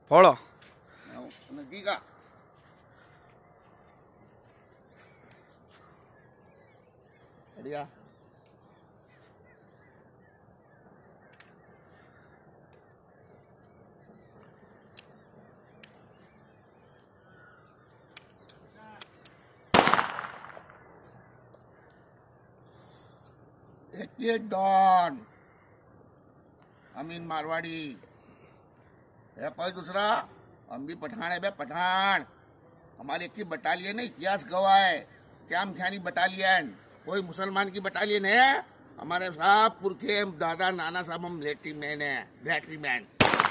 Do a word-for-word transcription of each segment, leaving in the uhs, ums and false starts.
ફોળો giga અડિયા एक don अमीन मारवाड़ी है पर दूसरा हम भी पठान है बे पठान हमारे एक की बटालियन है इतिहास गवाह है क्या ख्यानी बटालियन कोई मुसलमान की बटालियन है हमारे साहब पुरखे दादा नाना साहब हम लेटरी मैन है बैटरी मैन।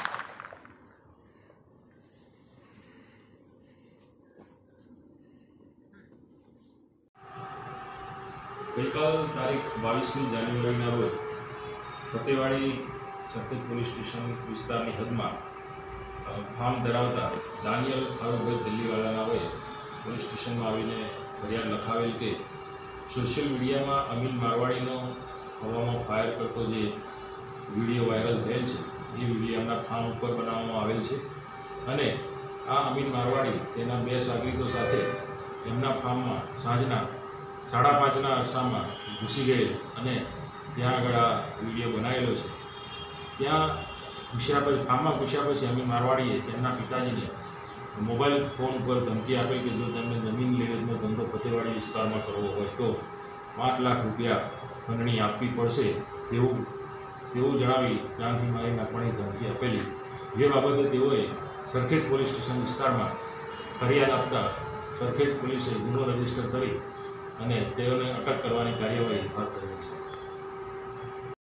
ગઈકાલ તારીખ બાવીસમી જાન્યુઆરીના રોજ ફતેવાડી સરખેજ પોલીસ સ્ટેશન વિસ્તારની હદમાં ફાર્મ ધરાવતા દાનિયલ ફારૂકભાઈ દિલ્હીવાળા નામે પોલીસ સ્ટેશનમાં આવીને ફરિયાદ લખાવેલ કે સોશિયલ મીડિયામાં અમીન મારવાડીનો હવામાં ફાયર કરતો જે વિડીયો વાયરલ થયેલ છે એ વિડીયો એમના ફાર્મ ઉપર બનાવવામાં આવેલ છે અને આ અમીન મારવાડી તેના બે સાગરીતો સાથે એમના ફાર્મમાં સાંજના સાડા પાંચના અરસામાં ઘૂસી ગયેલ અને ત્યાં આગળ આ વિડીયો બનાવેલો છે। ત્યાં ઘૂસ્યા પછી ફાર્મમાં ઘૂસ્યા પછી અમીન મારવાડીએ તેમના પિતાજીને મોબાઈલ ફોન પર ધમકી આપેલ કે જો તેમને જમીન લેવેચનો ધંધો ફતેવાડી વિસ્તારમાં કરવો હોય તો પાંચ લાખ રૂપિયા ખંડણી આપવી પડશે તેવું તેવું જણાવી જાનથી મારી નાખવાની ધમકી આપેલી, જે બાબતે તેઓએ સરખેજ પોલીસ સ્ટેશન વિસ્તારમાં ફરિયાદ આપતા સરખેજ પોલીસે ગુનો રજીસ્ટર કરી અને તેઓને અટક કરવાની કાર્યવાહી હાથ ધરી છે।